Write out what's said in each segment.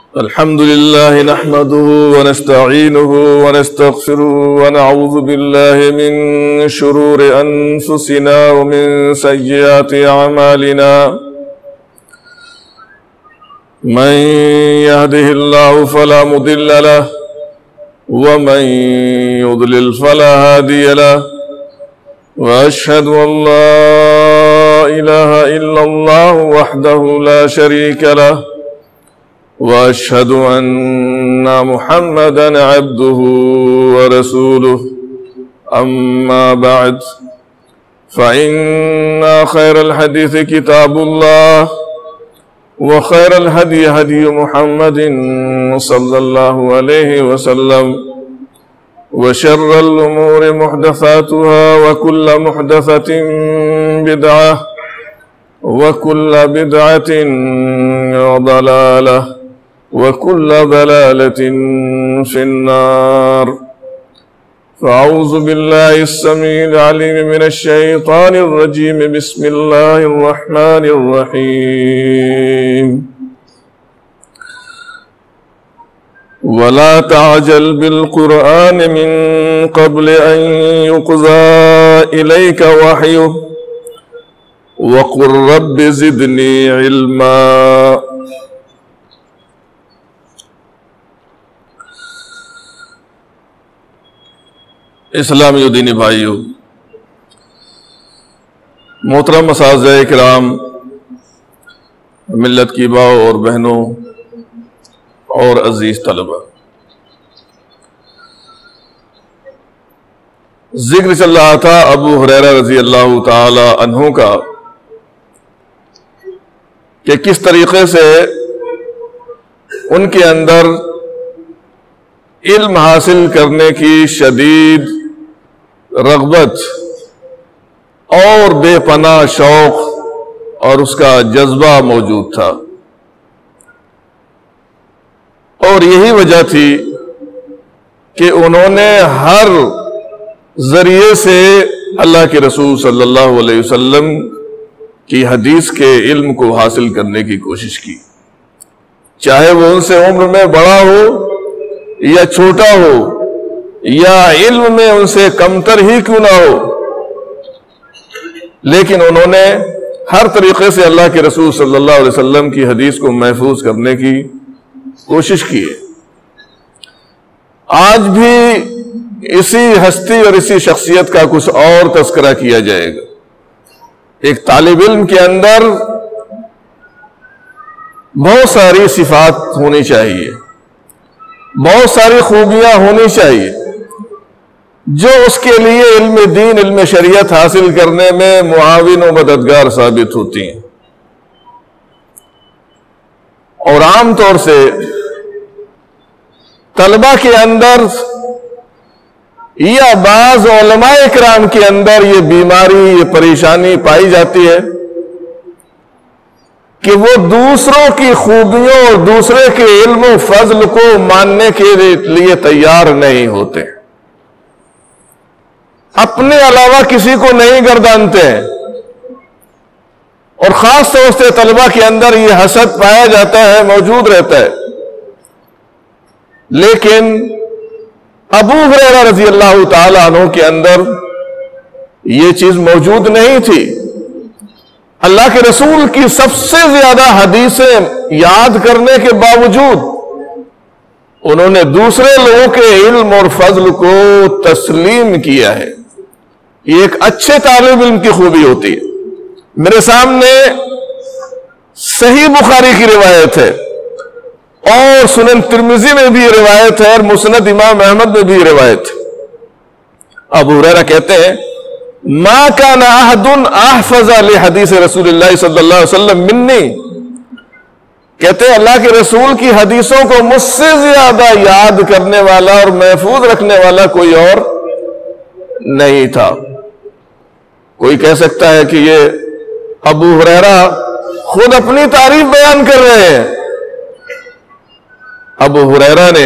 الحمد لله نحمده ونستعينه ونستغفره ونعوذ بالله من شرور أنفسنا ومن سيئات أعمالنا من يهده الله فلا مضل له ومن يضلل فلا هادي له وأشهد أن لا إله إلا الله وحده لا شريك له وأشهد أن محمدًا عبده ورسوله أما بعد فإن خير الحديث كتاب الله وخير الهدي هدي محمد صلى الله عليه وسلم وشر الأمور محدثاتها وكل محدثة بدعة وكل بدعة ضلالة وكل ضلالة في النار. فأعوذ بالله السميع العليم من الشيطان الرجيم. بسم الله الرحمن الرحيم. ولا تعجل بالقرآن من قبل أن يقضى إليك وحيه وقل رب زدني علما. اسلامی و دینی بھائیو، محترم اساتذہ کرام، ملت کی ماؤں اور بہنوں اور عزیز طلبہ، ذکر چل رہا تھا ابو ہریرہ رضی اللہ تعالی عنہ کا کہ کس طریقے سے ان کے اندر علم حاصل کرنے کی شدید رغبت اور بے پناہ شوق اور اس کا جذبہ موجود تھا، اور یہی وجہ تھی کہ انہوں نے ہر ذریعے سے اللہ کے رسول صلی اللہ علیہ وسلم کی حدیث کے علم کو حاصل کرنے کی کوشش کی، چاہے وہ ان سے عمر میں بڑا ہو یا چھوٹا ہو یا علم میں ان سے کمتر ہی کیوں نہ ہو، لیکن انہوں نے ہر طریقے سے اللہ کے رسول صلی اللہ علیہ وسلم کی حدیث کو محفوظ کرنے کی کوشش کی ہے۔ آج بھی اسی ہستی اور اسی شخصیت کا کچھ اور تذکرہ کیا جائے گا۔ ایک طالب علم کے اندر بہت ساری صفات ہونی چاہیے، بہت ساری خوبیاں ہونی چاہیے جو اس کے لیے علم دین، علم شریعت حاصل کرنے میں معاون و مددگار ثابت ہوتی ہیں۔ اور عام طور سے طلبہ کے اندر یا بعض علماء کرام کے اندر یہ بیماری، یہ پریشانی پائی جاتی ہے کہ وہ دوسروں کی خوبیوں اور دوسرے کے علم و فضل کو ماننے کے لیے تیار نہیں ہوتے، اپنے علاوہ کسی کو نہیں گردانتے ہیں، اور خاص طور سے طلبہ کے اندر یہ حسد پایا جاتا ہے، موجود رہتا ہے۔ لیکن ابو ہریرہ رضی اللہ تعالی عنہ کے اندر یہ چیز موجود نہیں تھی۔ اللہ کے رسول کی سب سے زیادہ حدیثیں یاد کرنے کے باوجود انہوں نے دوسرے لوگوں کے علم اور فضل کو تسلیم کیا ہے۔ یہ ایک اچھے طالب علم کی خوبی ہوتی ہے۔ میرے سامنے صحیح بخاری کی روایت ہے، اور سنن ترمذی میں بھی روایت ہے، اور مسند امام احمد میں بھی روایت ہے۔ ابو ہریرہ کہتے ہیں ما كان احد احفظ لحدیث رسول اللہ صلی اللہ علیہ وسلم منی، کہتے ہیں اللہ کے رسول کی حدیثوں کو مجھ سے زیادہ یاد کرنے والا اور محفوظ رکھنے والا کوئی اور نہیں تھا۔ کوئی کہہ سکتا ہے کہ یہ ابو ہریرہ خود اپنی تعریف بیان کر رہے ہیں۔ ابو ہریرہ نے،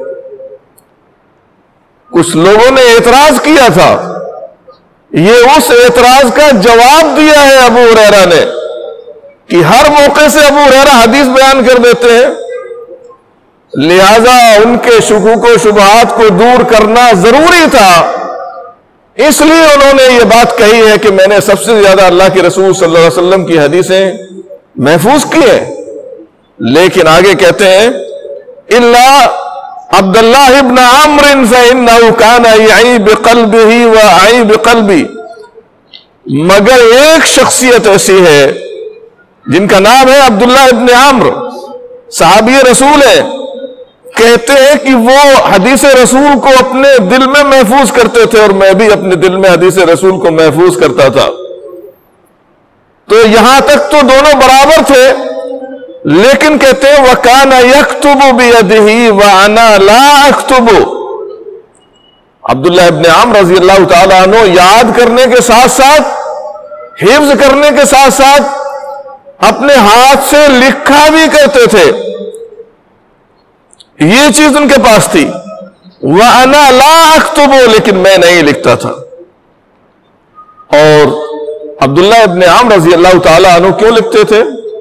کچھ لوگوں نے اعتراض کیا تھا، یہ اس اعتراض کا جواب دیا ہے ابو ہریرہ نے کہ ہر موقع سے ابو ہریرہ حدیث بیان کر دیتے ہیں، لہذا ان کے شکوک و شبہات کو دور کرنا ضروری تھا، اس لیے انہوں نے یہ بات کہی ہے کہ میں نے سب سے زیادہ اللہ کے رسول صلی اللہ علیہ وسلم کی حدیثیں محفوظ کی ہیں۔ لیکن آگے کہتے ہیں الا عبد اللہ ابن عمرو فانه كان يعي بقلبه واعي بقلبي، مگر ایک شخصیت ایسی ہے جن کا نام ہے عبداللہ ابن عمرو، صحابی رسول ہے، کہتے ہیں کہ وہ حدیث رسول کو اپنے دل میں محفوظ کرتے تھے اور میں بھی اپنے دل میں حدیث رسول کو محفوظ کرتا تھا۔ تو یہاں تک تو دونوں برابر تھے، لیکن کہتے ہیں وَكَانَ يَكْتُبُ بِيَدِهِ وَأَنَا لَا أَكْتُبُ، عبداللہ ابن عمرو رضی اللہ تعالیٰ عنہ یاد کرنے کے ساتھ ساتھ، حفظ کرنے کے ساتھ ساتھ اپنے ہاتھ سے لکھا بھی کرتے تھے، یہ چیز ان کے پاس تھی۔ وَأَنَا لَا أَكْتُبُ، لیکن میں نہیں لکھتا تھا۔ اور عبداللہ ابن عمرو رضی اللہ تعالیٰ عنہ کیوں لکھتے تھے؟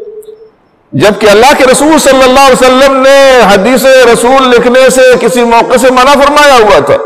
جبکہ اللہ کے رسول صلی اللہ علیہ وسلم نے حدیث رسول لکھنے سے کسی موقع سے منع فرمایا ہوا تھا،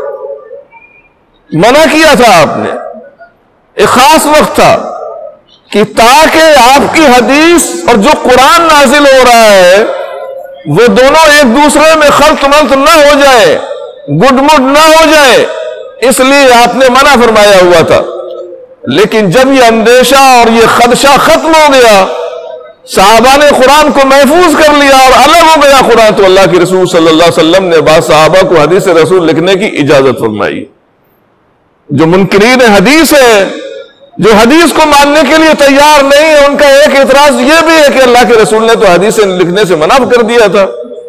منع کیا تھا آپ نے، ایک خاص وقت تھا کہ تاکہ آپ کی حدیث اور جو قرآن نازل ہو رہا ہے وہ دونوں ایک دوسرے میں خلط ملط نہ ہو جائے، گڈ مڈ نہ ہو جائے، اس لیے آپ نے منع فرمایا ہوا تھا۔ لیکن جب یہ اندیشہ اور یہ خدشہ ختم ہو گیا، صحابہ نے قرآن کو محفوظ کر لیا اور الگ ہو گیا قرآن، تو اللہ کے رسول صلی اللہ علیہ وسلم نے بعض صحابہ کو حدیث رسول لکھنے کی اجازت فرمائی۔ جو منکرین حدیث ہے، جو حدیث کو ماننے کے لیے تیار نہیں ہے، ان کا ایک اعتراض یہ بھی ہے کہ اللہ کے رسول نے تو حدیثیں لکھنے سے منع کر دیا تھا،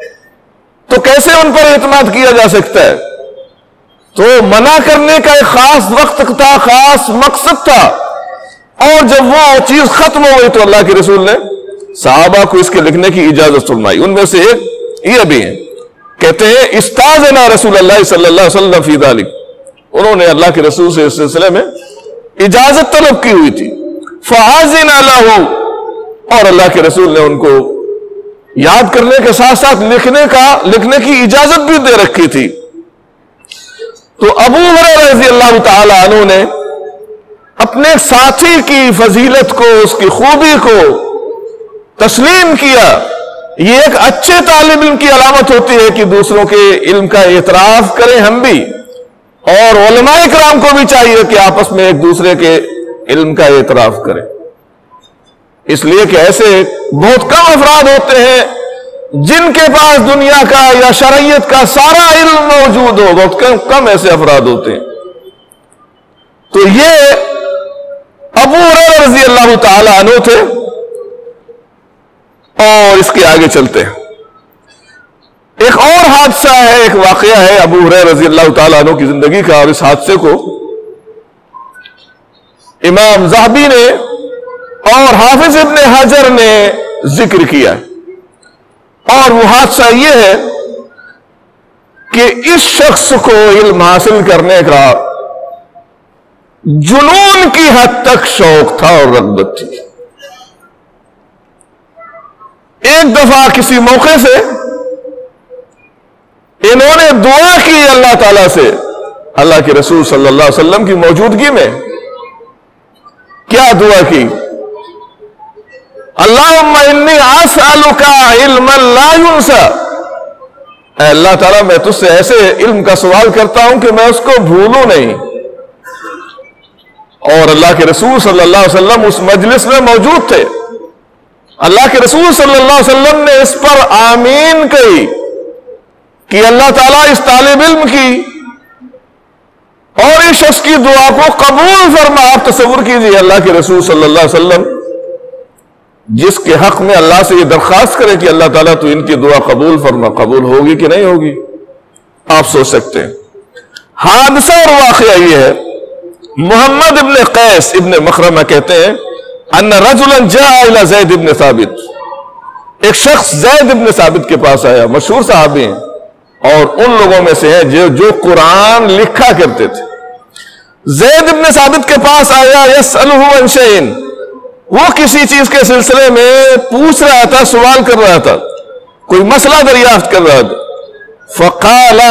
تو کیسے ان پر اعتماد کیا جا سکتا ہے؟ تو منع کرنے کا ایک خاص وقت تھا، خاص مقصد تھا، اور جب وہ چیز ختم ہو گئی تو اللہ کے رسول نے صحابہ کو اس کے لکھنے کی اجازت فرمائی۔ ان میں سے ایک یہ بھی ہے، کہتے ہیں استاذنا رسول اللہ صلی اللہ علیہ وسلم فی ذلک، انہوں نے اللہ کے رسول سے اس سلسلے میں اجازت طلب کی ہوئی تھی۔ فَأَذِنَ لَهُ، اور اللہ کے رسول نے ان کو یاد کرنے کے ساتھ ساتھ لکھنے کی اجازت بھی دے رکھی تھی۔ تو ابو ہریرہ رضی اللہ تعالی عنہ نے اپنے ساتھی کی فضیلت کو، اس کی خوبی کو تسلیم کیا۔ یہ ایک اچھے طالب علم کی علامت ہوتی ہے کہ دوسروں کے علم کا اعتراف کریں ہم بھی، اور علماء کرام کو بھی چاہیے کہ آپس میں ایک دوسرے کے علم کا اعتراف کریں، اس لیے کہ ایسے بہت کم افراد ہوتے ہیں جن کے پاس دنیا کا یا شرعیت کا سارا علم موجود ہو، بہت کم ایسے افراد ہوتے ہیں۔ تو یہ ابو ہریرہ رضی اللہ تعالی عنہ تھے۔ اور اس کے آگے چلتے ہیں، ایک اور حادثہ ہے، ایک واقعہ ہے ابو ہریرہ رضی اللہ تعالیٰ عنہ کی زندگی کا، اور اس حادثے کو امام ذہبی نے اور حافظ ابن حجر نے ذکر کیا ہے۔ اور وہ حادثہ یہ ہے کہ اس شخص کو علم حاصل کرنے کا جنون کی حد تک شوق تھا اور رغبت تھی۔ ایک دفعہ کسی موقع سے انہوں نے دعا کی اللہ تعالیٰ سے، اللہ کے رسول صلی اللہ علیہ وسلم کی موجودگی میں۔ کیا دعا کی؟ اللہم انی اسألک علما لا ینسى، اے اللہ تعالیٰ میں تجھ سے ایسے علم کا سوال کرتا ہوں کہ میں اس کو بھولوں نہیں۔ اور اللہ کے رسول صلی اللہ علیہ وسلم اس مجلس میں موجود تھے۔ اللہ کے رسول صلی اللہ علیہ وسلم نے اس پر آمین کہی کہ اللہ تعالیٰ اس طالب علم کی اور اس شخص کی دعا کو قبول فرما۔ آپ تصور کیجئے اللہ کے رسول صلی اللہ علیہ وسلم جس کے حق میں اللہ سے یہ درخواست کرے کہ اللہ تعالیٰ تو ان کی دعا قبول فرما، قبول ہوگی کہ نہیں ہوگی؟ آپ سوچ سکتے ہیں۔ حادثہ اور واقعہ یہ ہے، محمد ابن قیس ابن مخرمہ کہتے ہیں ان رجلا جاء الى زید ابن ثابت، ایک شخص زید ابن ثابت کے پاس آیا، مشہور صحابی ہیں اور ان لوگوں میں سے ہیں جو قرآن لکھا کرتے تھے۔ زید ابن ثابت کے پاس آیا، یسألہ عن شیء، وہ کسی چیز کے سلسلے میں پوچھ رہا تھا، سوال کر رہا تھا، کوئی مسئلہ دریافت کر رہا تھا۔ فقال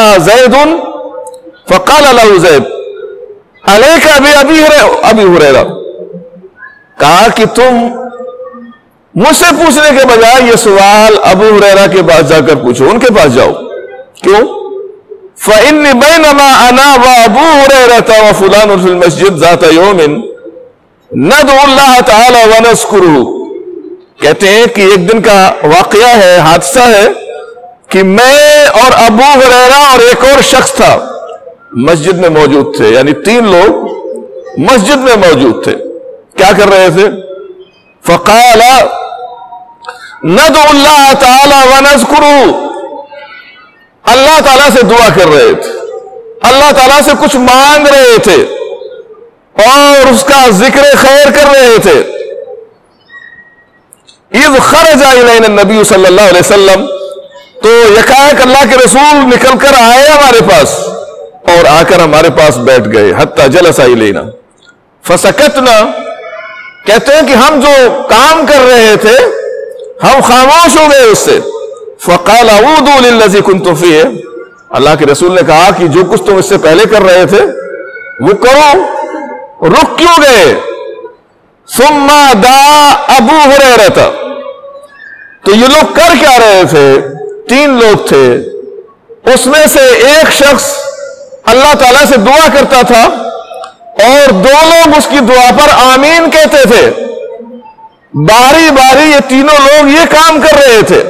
له زید علیک ابی ہریرہ، کہا کہ تم مجھ سے پوچھنے کے بجائے یہ سوال ابو ہریرہ کے پاس جا کر پوچھو، ان کے پاس جاؤ. کیوں؟ فإني بينما أنا وأبو هريرة وفلان في المسجد ذات يوم ندعو الله تعالى ونذكره. کہتے ہیں کہ ایک دن کا واقعہ ہے، حادثہ ہے کہ میں اور ابو ہریرہ اور ایک اور شخص تھا مسجد میں موجود تھے، یعنی 3 لوگ مسجد میں موجود تھے. کیا کر رہے تھے؟ فقال ندعو الله تعالى ونذكره، اللہ تعالیٰ سے دعا کر رہے تھے، اللہ تعالیٰ سے کچھ مانگ رہے تھے اور اس کا ذکر خیر کر رہے تھے. اذ خرج الینا النبی صلی اللہ علیہ وسلم، تو یکایک اللہ کے رسول نکل کر آئے ہمارے پاس اور آ کر ہمارے پاس بیٹھ گئے. حتی جلس الینا فسکتنا، کہتے ہیں کہ ہم جو کام کر رہے تھے ہم خاموش ہو گئے اس سے. فقال اعودوا للذی کنتم فیہ، اللہ کے رسول نے کہا کہ جو کچھ تم اس سے پہلے کر رہے تھے وہ کرو، رک کیوں گئے؟ ثم دعا ابو ہریرہ، تو یہ لوگ کر کیا رہے تھے؟ 3 لوگ تھے، اس میں سے ایک شخص اللہ تعالیٰ سے دعا کرتا تھا اور 2 لوگ اس کی دعا پر آمین کہتے تھے. باری باری یہ تینوں لوگ یہ کام کر رہے تھے.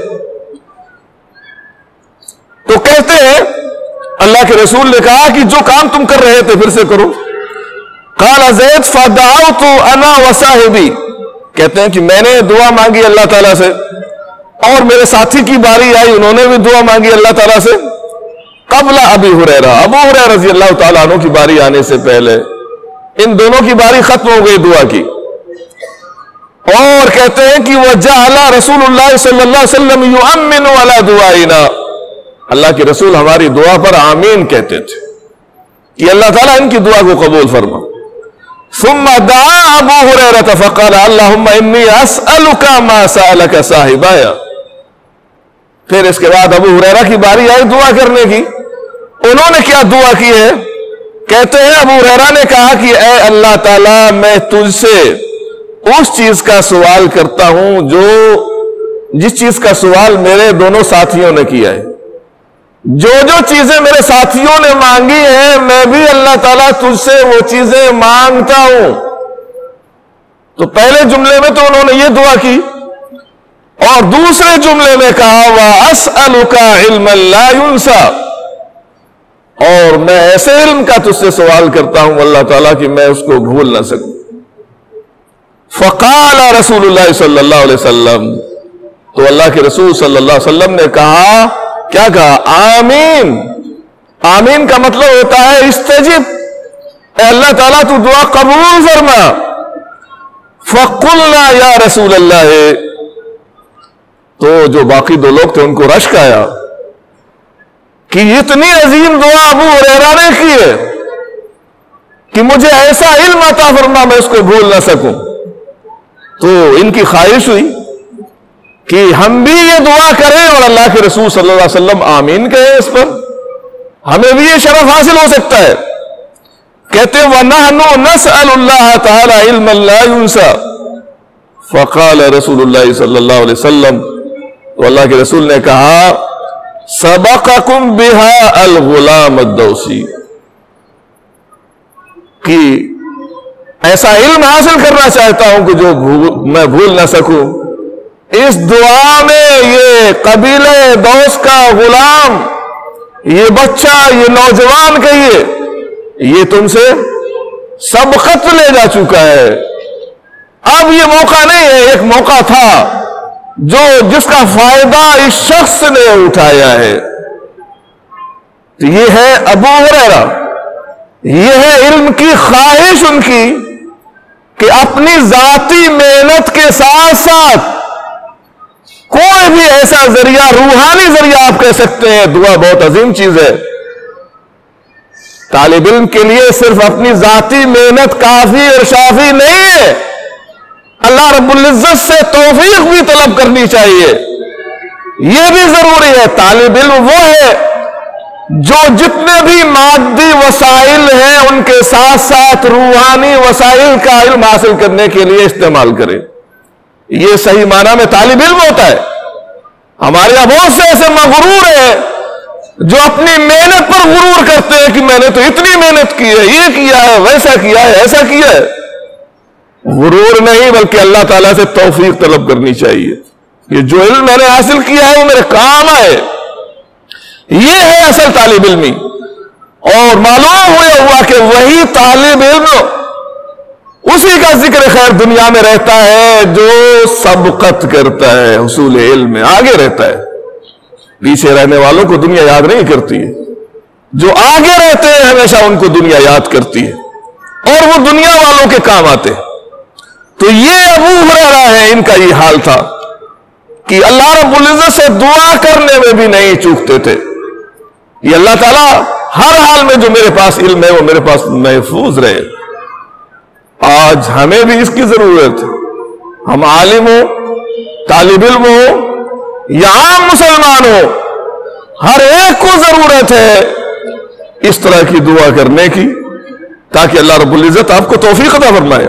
تو کہتے ہیں اللہ کے رسول نے کہا کہ جو کام تم کر رہے تھے پھر سے کرو. قال زید فدعوت انا وصاحبی، کہتے ہیں کہ میں نے دعا مانگی اللہ تعالیٰ سے اور میرے ساتھی کی باری آئی، انہوں نے بھی دعا مانگی اللہ تعالیٰ سے. قبل ابی ہریرہ، ابو ہریرہ رضی اللہ تعالیٰ عنہ کی باری آنے سے پہلے ان دونوں کی باری ختم ہو گئی دعا کی. اور کہتے ہیں کہ وجعل رسول اللہ صلی اللہ علیہ وسلم یؤمن علی دعائنا، اللہ کے رسول ہماری دعا پر آمین کہتے تھے کہ اللہ تعالیٰ ان کی دعا کو قبول فرما. ثم دعا ابو ہریرہ فقال اللہم انی اسألک ما سألک صاحبایا، پھر اس کے بعد ابو ہریرہ کی باری آئی دعا کرنے کی. انہوں نے کیا دعا کی ہے؟ کہتے ہیں ابو ہریرہ نے کہا کہ اے اللہ تعالیٰ میں تجھ سے اس چیز کا سوال کرتا ہوں جس چیز کا سوال میرے دونوں ساتھیوں نے کیا ہے. جو چیزیں میرے ساتھیوں نے مانگی ہیں میں بھی اللہ تعالیٰ تجھ سے وہ چیزیں مانگتا ہوں. تو پہلے جملے میں تو انہوں نے یہ دعا کی اور دوسرے جملے میں کہا وَأَسْأَلُكَ عِلْمًا لَا يُنْسَى، اور میں ایسے علم کا تجھ سے سوال کرتا ہوں اللہ تعالیٰ کہ میں اس کو بھول نہ سکوں. فقال رسول اللہ صلی اللہ علیہ وسلم، تو اللہ کے رسول صلی اللہ علیہ وسلم نے کہا، کیا کہا؟ آمین. آمین کا مطلب ہوتا ہے استجب، اے اللہ تعالیٰ تو دعا قبول فرما. فقلنا یا رسول اللہ، تو جو باقی 2 لوگ تھے ان کو رشک آیا کہ اتنی عظیم دعا ابو ہریرہ نے کی ہے کہ مجھے ایسا علم عطا فرما میں اس کو بھول نہ سکوں. تو ان کی خواہش ہوئی کہ ہم بھی یہ دعا کریں اور اللہ کے رسول صلی اللہ علیہ وسلم آمین کہیں اس پر، ہمیں بھی یہ شرف حاصل ہو سکتا ہے. کہتے وَنَحْنُ نَسْأَلُ اللَّهَ تَعَالَى عِلْمًا لَا يُنْسَى. فقال رسول اللہ صلی اللہ علیہ وسلم، تو اللہ کے رسول نے کہا سبقکم بها الغلام الدوسی، کہ ایسا علم حاصل کرنا چاہتا ہوں کہ جو میں بھول نہ سکوں. اس دعا میں یہ قبیلہ دوس کا غلام، یہ بچہ، یہ نوجوان کہیے، یہ تم سے سبقت لے جا چکا ہے. اب یہ موقع نہیں ہے، ایک موقع تھا جس کا فائدہ اس شخص نے اٹھایا ہے. تو یہ ہے ابو ہریرہ، یہ ہے علم کی خواہش ان کی کہ اپنی ذاتی محنت کے ساتھ ساتھ کوئی بھی ایسا ذریعہ، روحانی ذریعہ آپ کہہ سکتے ہیں، دعا بہت عظیم چیز ہے. طالب علم کے لیے صرف اپنی ذاتی محنت کافی اور شافی نہیں ہے، اللہ رب العزت سے توفیق بھی طلب کرنی چاہیے. یہ بھی ضروری ہے. طالب علم وہ ہے جو جتنے بھی مادی وسائل ہیں ان کے ساتھ ساتھ روحانی وسائل کا علم حاصل کرنے کے لیے استعمال کرے. یہ صحیح معنی میں طالب علم ہوتا ہے. ہمارے یہاں بہت سے ایسے مغرور ہیں جو اپنی محنت پر غرور کرتے ہیں کہ میں نے تو اتنی محنت کی ہے, یہ کیا ہے, ویسا کیا ہے, ایسا کیا ہے. غرور نہیں بلکہ اللہ تعالیٰ سے توفیق طلب کرنی چاہیے. یہ جو علم میں نے حاصل کیا ہے وہ میرے کام آئے, یہ ہے اصل طالب علمی. اور معلوم ہوا کہ وہی طالب علم اسی کا ذکر خیر دنیا میں رہتا ہے جو سبقت کرتا ہے, حصول علم میں آگے رہتا ہے. پیچھے رہنے والوں کو دنیا یاد نہیں کرتی ہے, جو آگے رہتے ہیں ہمیشہ ان کو دنیا یاد کرتی ہے اور وہ دنیا والوں کے کام آتے ہیں. تو یہ ابو ہریرہ ہے, ان کا یہ حال تھا کہ اللہ رب العزت سے دعا کرنے میں بھی نہیں چوکتے تھے. یہ اللہ تعالیٰ ہر حال میں جو میرے پاس علم ہے وہ میرے پاس محفوظ رہے. آج ہمیں بھی اس کی ضرورت ہے. ہم عالم ہو, طالب علم ہو یا عام مسلمان ہو, ہر ایک کو ضرورت ہے اس طرح کی دعا کرنے کی تاکہ اللہ رب العزت آپ کو توفیق عطا فرمائے.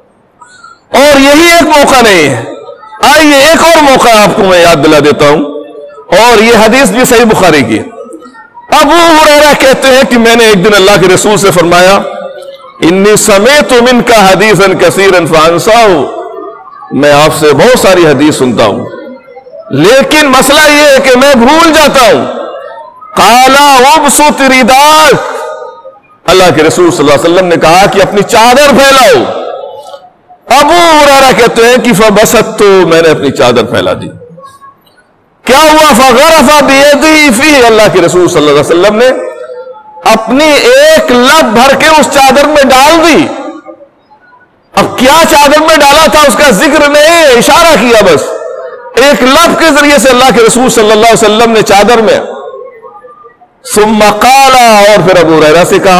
اور یہی ایک موقع نہیں ہے, آئیے ایک اور موقع آپ کو میں یاد دلا دیتا ہوں, اور یہ حدیث بھی صحیح بخاری کی. ابو ہریرہ کہتے ہیں کہ میں نے ایک دن اللہ کے رسول سے فرمایا, انی سمعت منک حدیثا کثیرا فانساہ, میں آپ سے بہت ساری حدیث سنتا ہوں لیکن مسئلہ یہ ہے کہ میں بھول جاتا ہوں. قال ابسط رداک, اللہ کے رسول صلی اللہ علیہ وسلم نے کہا کہ اپنی چادر پھیلاؤ. ابو ہریرہ کہتے ہیں کہ فبسطت, میں نے اپنی چادر پھیلا دی. کیا ہوا؟ فغرف بیدی فیہ, اللہ کے رسول صلی اللہ علیہ وسلم نے اپنی ایک لب بھر کے اس چادر میں ڈال دی. اب کیا چادر میں ڈالا تھا اس کا ذکر نہیں, اشارہ کیا بس. ایک لب کے ذریعے سے اللہ کے رسول صلی اللہ علیہ وسلم نے چادر میں. ثم قال, اور پھر ابو ہریرہ سے کہا,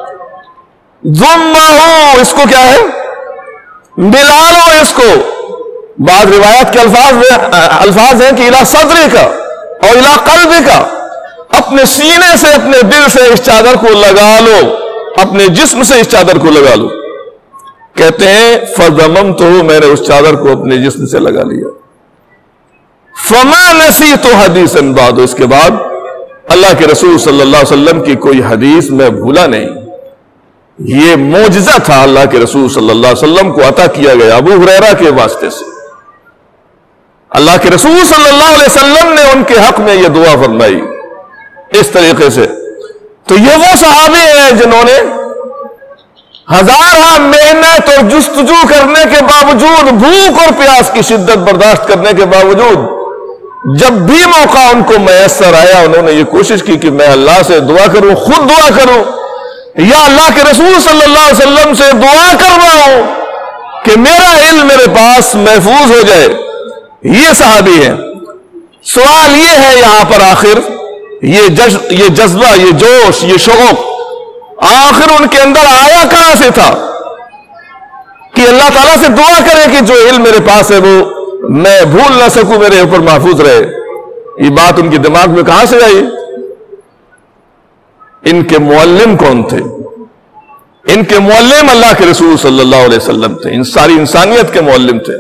ضمہ, اس کو کیا ہے, ملا لو اس کو. بعض روایت کے الفاظ ہیں کہ الی صدر کا اور الی قلب کا, اپنے سینے سے اپنے دل سے اس چادر کو لگا لو, اپنے جسم سے اس چادر کو لگا لو. کہتے ہیں فضممتہ, میں نے اس چادر کو اپنے جسم سے لگا لیا. فما نسیت حدیثا بعد, اس کے بعد اللہ کے رسول صلی اللہ علیہ وسلم کی کوئی حدیث میں بھولا نہیں. یہ معجزہ تھا اللہ کے رسول صلی اللہ علیہ وسلم کو عطا کیا گیا ابو ہریرہ کے واسطے سے. اللہ کے رسول صلی اللہ علیہ وسلم نے ان کے حق میں یہ دعا فرمائی اس طریقے سے. تو یہ وہ صحابی ہیں جنہوں نے ہزارہ محنت اور جستجو کرنے کے باوجود, بھوک اور پیاس کی شدت برداشت کرنے کے باوجود, جب بھی موقع ان کو میسر آیا انہوں نے یہ کوشش کی کہ میں اللہ سے دعا کروں, خود دعا کروں یا اللہ کے رسول صلی اللہ علیہ وسلم سے دعا کرواؤں کہ میرا علم میرے پاس محفوظ ہو جائے. یہ صحابی ہیں. سوال یہ ہے یہاں پر آخر یہ جذبہ, یہ جوش, یہ شوق آخر ان کے اندر آیا کہاں سے تھا کہ اللہ تعالیٰ سے دعا کرے کہ جو علم میرے پاس ہے وہ میں بھول نہ سکوں, میرے اوپر محفوظ رہے. یہ بات ان کے دماغ میں کہاں سے آئی؟ ان کے معلم کون تھے؟ ان کے معلم اللہ کے رسول صلی اللہ علیہ وسلم تھے, ان ساری انسانیت کے معلم تھے.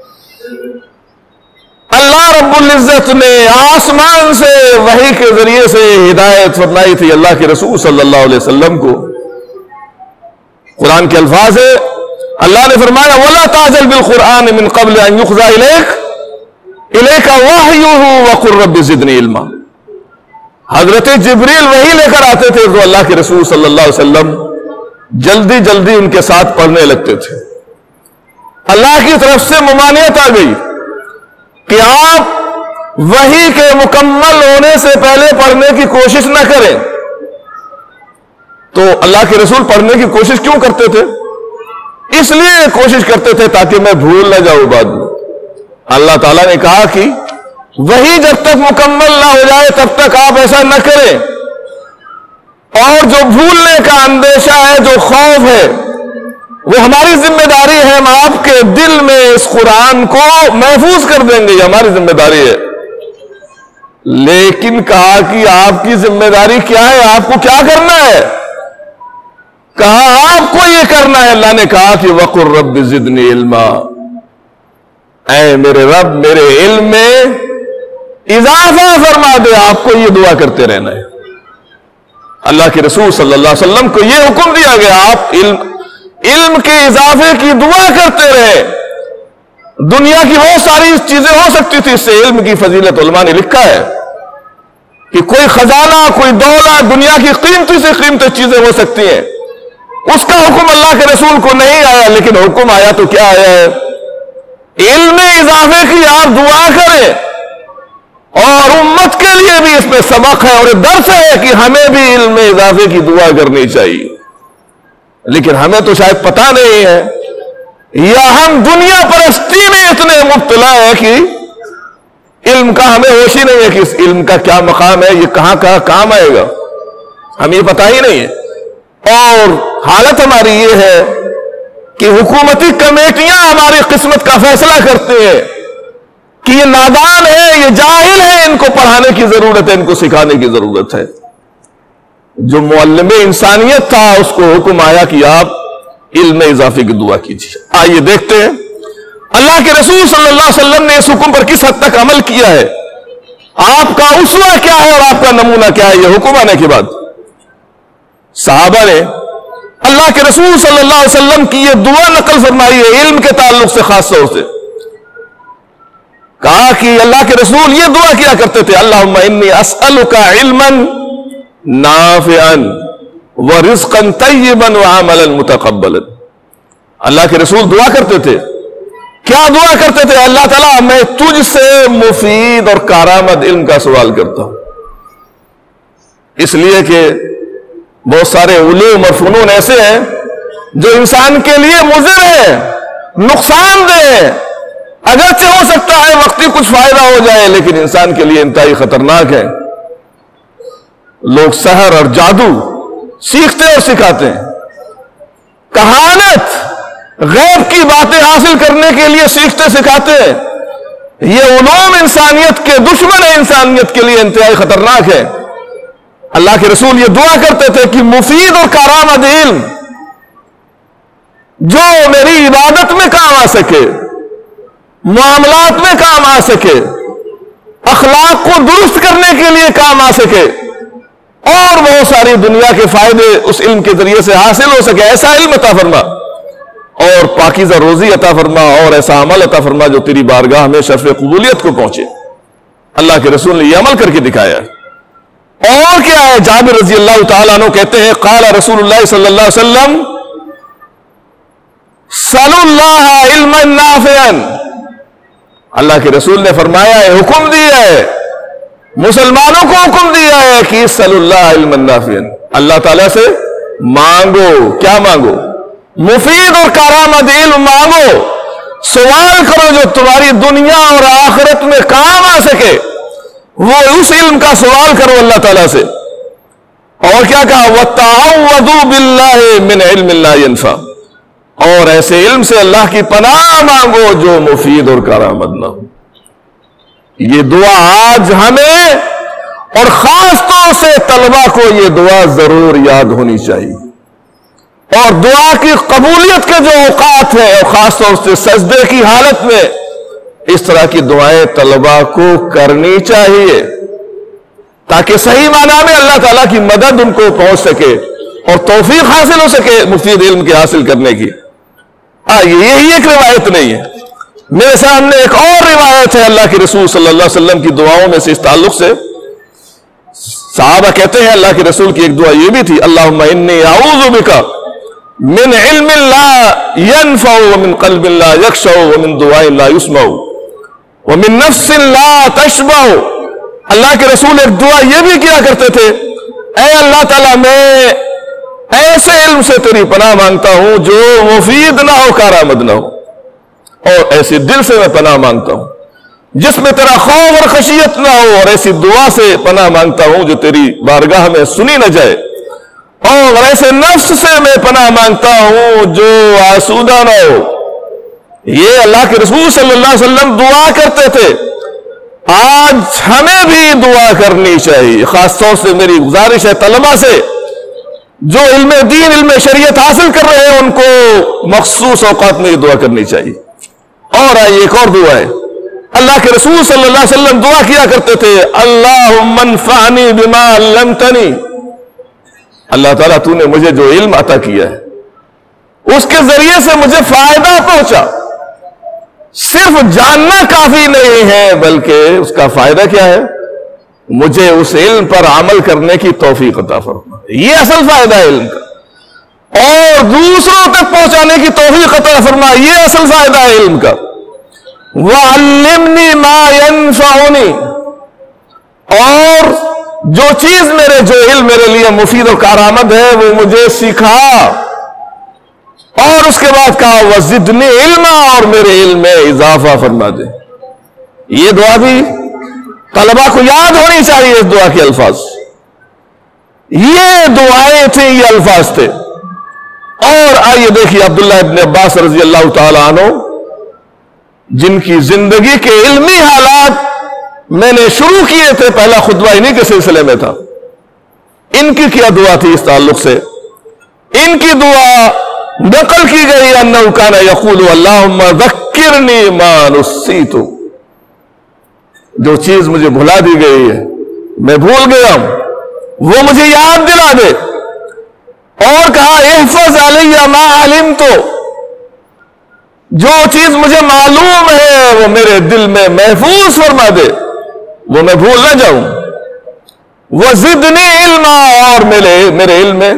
اللہ رب العزت نے آسمان سے وحی کے ذریعے سے ہدایت فرمائی تھی اللہ کے رسول صلی اللہ علیہ وسلم کو. قرآن کے الفاظ ہے, اللہ نے فرمایا وَلَا تَعْجَلْ بِالْقُرْآنِ مِنْ قَبْلِ أَنْ يُقْضَى إِلَيْكَ وَحْيُهُ وَقُلْ رَبِّ زِدْنِي عِلْمًا. حضرت جبریل وحی لے کر آتے تھے تو اللہ کے رسول صلی اللہ علیہ وسلم جلدی جلدی ان کے ساتھ پڑھنے لگتے تھے. اللہ کی طرف سے ممانعت آ گئی کہ آپ وحی کے مکمل ہونے سے پہلے پڑھنے کی کوشش نہ کریں. تو اللہ کے رسول پڑھنے کی کوشش کیوں کرتے تھے؟ اس لیے کوشش کرتے تھے تاکہ میں بھول نہ جاؤں بعد میں. اللہ تعالیٰ نے کہا کہ وحی جب تک مکمل نہ ہو جائے تب تک آپ ایسا نہ کریں, اور جو بھولنے کا اندیشہ ہے, جو خوف ہے, وہ ہماری ذمہ داری ہے. ہم آپ کے دل میں اس قرآن کو محفوظ کر دیں گے, یہ ہماری ذمہ داری ہے. لیکن کہا کہ آپ کی ذمہ داری کیا ہے، آپ کو کیا کرنا ہے؟ کہا آپ کو یہ کرنا ہے۔ اللہ نے کہا کہ وَقُلْ رَبِّ زِدْنِي عِلْمًا، اے میرے رب میرے علم میں اضافہ فرما دے۔ آپ کو یہ دعا کرتے رہنا ہے۔ اللہ کے رسول صلی اللہ علیہ وسلم کو یہ حکم دیا گیا، آپ علم کے اضافے کی دعا کرتے رہے۔ دنیا کی بہت ساری چیزیں ہو سکتی تھی، اس سے علم کی فضیلت علماء نے لکھا ہے کہ کوئی خزانہ، کوئی دولت، دنیا کی قیمتی سے قیمتی چیزیں ہو سکتی ہیں، اس کا حکم اللہ کے رسول کو نہیں آیا، لیکن حکم آیا تو کیا آیا ہے؟ علم اضافے کی آپ دعا کریں، اور امت کے لیے بھی اس میں سبق ہے اور درس ہے کہ ہمیں بھی علم اضافے کی دعا کرنی چاہیے۔ لیکن ہمیں تو شاید پتہ نہیں ہے، یا ہم دنیا پرستی میں اتنے مبتلا ہیں کہ علم کا ہمیں ہوش ہی نہیں ہے کہ اس علم کا کیا مقام ہے، یہ کہاں کہاں کام آئے گا، ہمیں پتہ ہی نہیں ہے۔ اور حالت ہماری یہ ہے کہ حکومتی کمیٹیاں ہماری قسمت کا فیصلہ کرتے ہیں کہ یہ نادان ہے، یہ جاہل ہے، ان کو پڑھانے کی ضرورت ہے، ان کو سکھانے کی ضرورت ہے۔ جو معلم انسانیت تھا اس کو حکم آیا کہ آپ علم اضافے کی دعا کیجیے۔ آئیے دیکھتے ہیں اللہ کے رسول صلی اللہ علیہ وسلم نے اس حکم پر کس حد تک عمل کیا ہے، آپ کا اسوہ کیا ہے اور آپ کا نمونہ کیا ہے۔ یہ حکم آنے کے بعد صحابہ نے اللہ کے رسول صلی اللہ علیہ وسلم کی یہ دعا نقل فرمائی ہے علم کے تعلق سے، خاص طور سے کہا کہ اللہ کے رسول یہ دعا کیا کرتے تھے، اللہم انی اسألک علما نافعا ورزقا طیبا وعملا متقبلا۔ اللہ کے رسول دعا کرتے تھے، کیا دعا کرتے تھے؟ اللہ تعالیٰ میں تجھ سے مفید اور کارآمد علم کا سوال کرتا ہوں، اس لیے کہ بہت سارے علوم اور فنون ایسے ہیں جو انسان کے لیے مضر ہیں، نقصان دہ ہیں، اگرچہ ہو سکتا ہے وقتی کچھ فائدہ ہو جائے، لیکن انسان کے لیے انتہائی خطرناک ہے۔ لوگ سحر اور جادو سیکھتے اور سکھاتے ہیں، کہانت، غیب کی باتیں حاصل کرنے کے لیے سیکھتے سکھاتے ہیں۔ یہ علوم انسانیت کے دشمن ہیں، انسانیت کے لیے انتہائی خطرناک ہے۔ اللہ کے رسول یہ دعا کرتے تھے کہ مفید اور کارآمد علم جو میری عبادت میں کام آ سکے، معاملات میں کام آ سکے، اخلاق کو درست کرنے کے لیے کام آ سکے، اور بہت ساری دنیا کے فائدے اس علم کے ذریعے سے حاصل ہو سکے، ایسا علم عطا فرما، اور پاکیزہ روزی عطا فرما، اور ایسا عمل عطا فرما جو تیری بارگاہ میں شرف قبولیت کو پہنچے۔ اللہ کے رسول نے یہ عمل کر کے دکھایا۔ اور کیا ہے؟ جابر رضی اللہ تعالیٰ عنہ کہتے ہیں قال رسول اللہ صلی اللہ علیہ وسلم سَلُوا اللَّهَ عِلْمًا نَافِعًا، اللہ کے رسول نے فرمایا ہے، حکم دیا ہے، مسلمانوں کو حکم دیا ہے کہ سَلُوا اللَّهَ عِلْمًا نَافِعًا، اللہ تعالیٰ سے مانگو۔ کیا مانگو؟ مفید اور کارآمد علم مانگو، سوال کرو جو تمہاری دنیا اور آخرت میں کام آ سکے، وہ اس علم کا سوال کرو اللہ تعالیٰ سے۔ اور کیا کہا؟ وَتَعَوَّذُوا بِاللَّهِ مِنْ عِلْمٍ لَا يَنْفَعُ، اور ایسے علم سے اللہ کی پناہ مانگو جو مفید اور کارآمد نہ ہو۔ یہ دعا آج ہمیں اور خاص طور سے طلبہ کو یہ دعا ضرور یاد ہونی چاہیے، اور دعا کی قبولیت کے جو اوقات ہیں، اور خاص طور سے سجدے کی حالت میں اس طرح کی دعائیں طلبہ کو کرنی چاہیے، تاکہ صحیح معنی میں اللہ تعالیٰ کی مدد ان کو پہنچ سکے اور توفیق حاصل ہو سکے مفید علم کے حاصل کرنے کی۔ یہی ایک روایت نہیں ہے، میرے سامنے ایک اور روایت ہے اللہ کے رسول صلی اللہ علیہ وسلم کی دعاؤں میں سے۔ اس تعلق سے صحابہ کہتے ہیں اللہ کے رسول کی ایک دعا یہ بھی تھی، اللہم انی اعوذ بک من علم لا ينفع ومن قلب لا يخشع ومن دعاء لا يسمع ومن نفس لا تشبع۔ اللہ کے رسول ایک دعا یہ بھی کیا کرتے تھے، اے اللہ تعالیٰ میں ایسے علم سے تیری پناہ مانگتا ہوں جو مفید نہ ہو، کارآمد نہ ہو، اور ایسے دل سے میں پناہ مانگتا ہوں جس میں تیرا خوف اور خشیت نہ ہو، اور ایسی دعا سے پناہ مانگتا ہوں جو تیری بارگاہ میں سنی نہ جائے، اور ایسے نفس سے میں پناہ مانگتا ہوں جو آسودہ نہ ہو۔ یہ اللہ کے رسول صلی اللہ علیہ وسلم دعا کرتے تھے، آج ہمیں بھی دعا کرنی چاہیے. خاص طور سے میری گزارش ہے طلبہ سے جو علم دین علم شریعت حاصل کر رہے ہیں, ان کو مخصوص اوقات میں یہ دعا کرنی چاہیے. اور آئیے ایک اور دعا ہے. اللہ کے رسول صلی اللہ علیہ وسلم دعا کیا کرتے تھے, اللہم انفعنی بما علمتنی, اللہ تعالیٰ تو نے مجھے جو علم عطا کیا ہے اس کے ذریعے سے مجھے فائدہ پہنچا. صرف جاننا کافی نہیں ہے بلکہ اس کا فائدہ کیا ہے, مجھے اس علم پر عمل کرنے کی توفیق عطا فرما. یہ اصل فائدہ ہے علم کا, اور دوسروں تک پہنچانے کی توفیق عطا فرما, یہ اصل فائدہ ہے علم کا. وَعَلِّمْنِي مَا يَنفَعُنِي, اور جو چیز جو علم میرے لیے مفید اور کارآمد ہے وہ مجھے سکھا. اور اس کے بعد کہا وَزِدْنِي عِلْمًا, اور میرے علم میں اضافہ فرما دے. یہ دعا بھی طلبہ کو یاد ہونی چاہیے. اس دعا کے الفاظ, یہ دعائیں تھیں, یہ الفاظ تھے. اور آئیے دیکھیے عبداللہ ابن عباس رضی اللہ تعالی عنہ, جن کی زندگی کے علمی حالات میں نے شروع کیے تھے, پہلا خطبہ انہی کے سلسلے میں تھا. ان کی کیا دعا تھی اس تعلق سے؟ ان کی دعا نقل کی گئی انہ کان یقول اللہم ذکرنی ما نسیت, جو چیز مجھے بھلا دی گئی ہے, میں بھول گیا ہوں, وہ مجھے یاد دلا دے. اور کہا احفظ علی ما علمت, جو چیز مجھے معلوم ہے وہ میرے دل میں محفوظ فرما دے, وہ میں بھول نہ جاؤں. وزدنی علما, اور میرے علم میں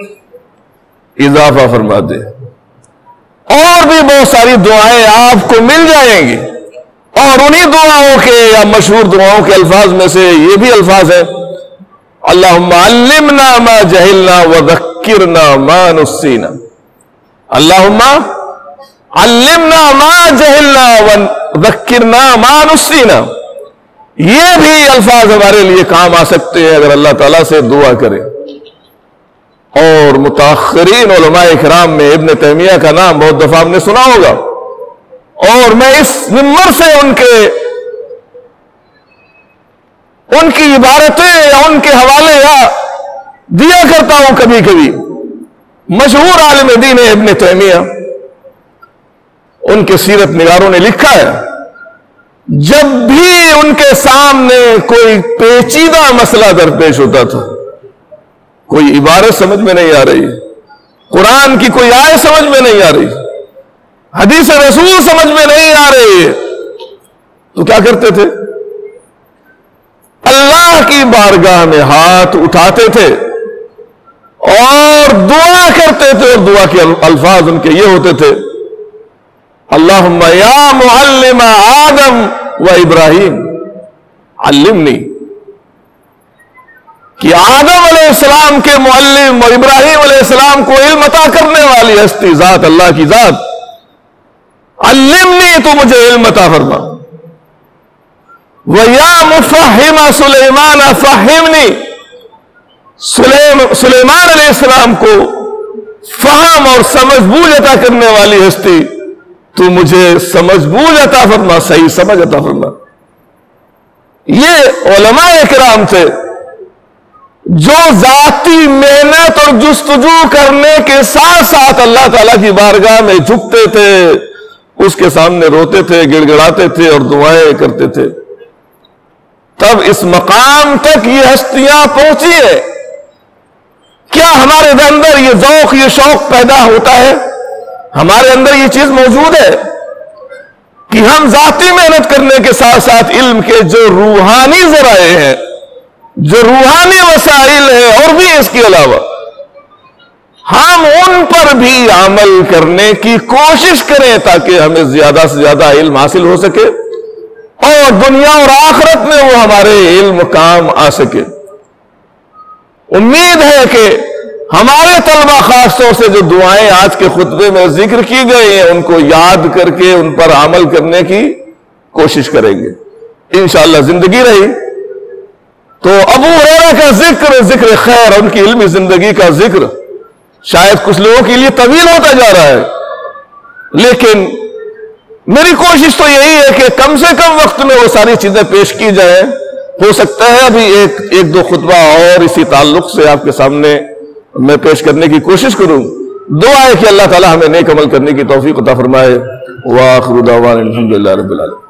اضافہ فرما دے. اور بھی بہت ساری دعائیں آپ کو مل جائیں گی, اور انہی دعاؤں کے یا مشہور دعاؤں کے الفاظ میں سے یہ بھی الفاظ ہیں, اللہم علمنا ما جہلنا وذکرنا ما نسینا. اللہم علمنا ما جہلنا وذکرنا ما نسینا. یہ بھی الفاظ ہمارے لیے کام آ سکتے ہیں اگر اللہ تعالیٰ سے دعا کریں. اور متاخرین علماء کرام میں ابن تیمیہ کا نام بہت دفعہ ہم نے سنا ہوگا, اور میں اس منبر سے ان کی عبارتیں یا ان کے حوالے دیا کرتا ہوں کبھی کبھی. مشہور عالم دین ہے ابن تیمیہ, ان کے سیرت نگاروں نے لکھا ہے, جب بھی ان کے سامنے کوئی پیچیدہ مسئلہ درپیش ہوتا تھا, کوئی عبارت سمجھ میں نہیں آ رہی, قرآن کی کوئی آیت سمجھ میں نہیں آ رہی, حدیث رسول سمجھ میں نہیں آ رہی, تو کیا کرتے تھے؟ اللہ کی بارگاہ میں ہاتھ اٹھاتے تھے اور دعا کرتے تھے. اور دعا کے الفاظ ان کے یہ ہوتے تھے, اللہم یا معلم آدم و ابراہیم علمنی, کہ آدم علیہ السلام کے معلم اور ابراہیم علیہ السلام کو علم عطا کرنے والی ہستی ذات اللہ کی ذات, علمنی, تو مجھے علم عطا فرما. وَيَا مُفَحِّمَ سُلَيْمَانَ فَحِّمْنِي, سلیمان علیہ السلام کو فہم اور سمجھ بوجھ عطا کرنے والی ہستی, تو مجھے سمجھ بوجھ عطا فرما, صحیح سمجھ عطا فرما. یہ علماء کرام تھے جو ذاتی محنت اور جستجو کرنے کے ساتھ ساتھ اللہ تعالیٰ کی بارگاہ میں جھکتے تھے, اس کے سامنے روتے تھے, گڑ گڑاتے تھے اور دعائیں کرتے تھے. تب اس مقام تک یہ ہستیاں پہنچی ہے. کیا ہمارے اندر یہ ذوق یہ شوق پیدا ہوتا ہے, ہمارے اندر یہ چیز موجود ہے کہ ہم ذاتی محنت کرنے کے ساتھ ساتھ علم کے جو روحانی ذرائع ہیں, جو روحانی وسائل ہیں, اور بھی اس کے علاوہ ہم ان پر بھی عمل کرنے کی کوشش کریں تاکہ ہمیں زیادہ سے زیادہ علم حاصل ہو سکے اور دنیا اور آخرت میں وہ ہمارے علم کام آ سکے. امید ہے کہ ہمارے طلبہ خاص طور سے جو دعائیں آج کے خطبے میں ذکر کی گئی ہیں ان کو یاد کر کے ان پر عمل کرنے کی کوشش کریں گے انشاءاللہ. زندگی رہی تو ابو ہریرہ کا ذکر خیر, ان کی علمی زندگی کا ذکر شاید کچھ لوگوں کے لیے طویل ہوتا جا رہا ہے, لیکن میری کوشش تو یہی ہے کہ کم سے کم وقت میں وہ ساری چیزیں پیش کی جائیں. ہو سکتا ہے ابھی ایک دو خطبہ اور اسی تعلق سے آپ کے سامنے میں پیش کرنے کی کوشش کروں. دعا ہے کہ اللہ تعالی ہمیں نیک عمل کرنے کی توفیق عطا فرمائے. وآخر دعوانا الحمدللہ رب العالمین.